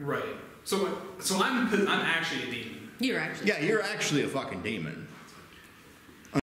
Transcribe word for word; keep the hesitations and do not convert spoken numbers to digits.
Right. So, so I'm I'm actually a demon. You're actually. Yeah, you're actually a fucking demon.